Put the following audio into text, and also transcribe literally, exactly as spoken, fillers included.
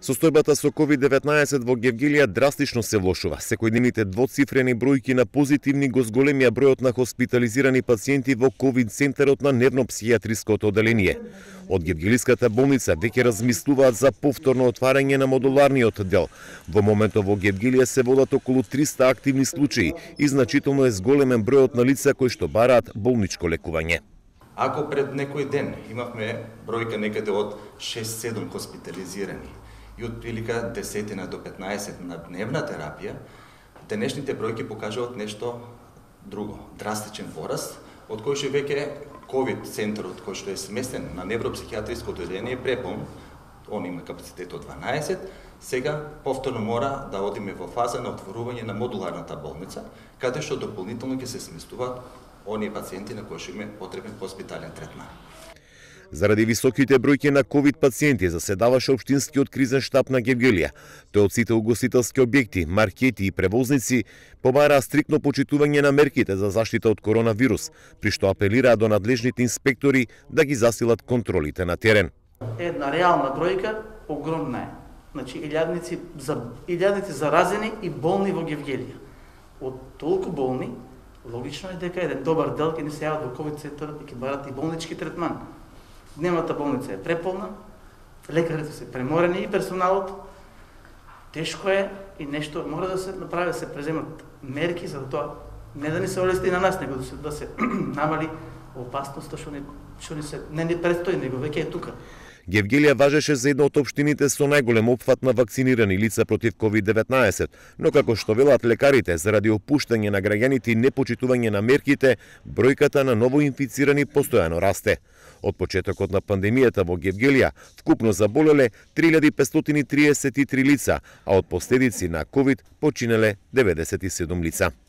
Состојбата со ковид деветнаесет во Гевгелија драстично се влошува. Секојдневните двоцифрени бројки на позитивни го зголемија бројот на хоспитализирани пациенти во ковид центарот на нервно-психијатриското оделение. Од Гевгелиската болница веќе размислуваат за повторно отварање на модуларниот дел. Во моментот во Гевгелија се водат околу триста активни случаи и значително е зголемен бројот на лица кои што бараат болничко лекување. Ако пред некој ден имавме бројка некаде од шест-седум хоспитализирани и од прилика десетина до петнаесет на дневна терапија, денешните бројки покажуваат нешто друго, драстичен пораст, од кој што веќе ковид центарот кој што е сместен на невропсихијатриско оделение е преполн, он има капацитет од дванаесет, сега повторно мора да одиме во фаза на отворување на модуларната болница, каде што дополнително ќе се сместуваат оние пациенти на кои што им е потребен хоспитален третман. Заради високите бројки на ковид пациенти заседаваше општинскиот кризен штаб на Гевгелија. Тој од сите угостителски објекти, маркети и превозници побараа стриктно почитување на мерките за заштита од коронавирус, при што апелираа до надлежните инспектори да ги засилат контролите на терен. Една реална бројка огромна е. Значи илјадници за илјадници заразени и болни во Гевгелија. Од толку болни, логично е дека еден добар дел ќе ни се јават во ковид центарот и ќе барат и болнички третман. Дневната болница е преполна, лекарите се преморени и персоналот. Тешко е и нешто мора да се направи, да се преземат мерки за тоа не да ни се олести на нас, него да се, да се намали опасноста што ни, што ни се не ни предстои, него веќе е тука. Гевгелија важеше за една од општините со најголем опфат на вакцинирани лица против ковид деветнаесет, но како што велат лекарите, заради опуштање на граѓаните и непочитување на мерките, бројката на новоинфицирани постојано расте. Од почетокот на пандемијата во Гевгелија вкупно заболеле три илјади петстотини и триесет и три лица, а од последици на ковид починале деветдесет и седум лица.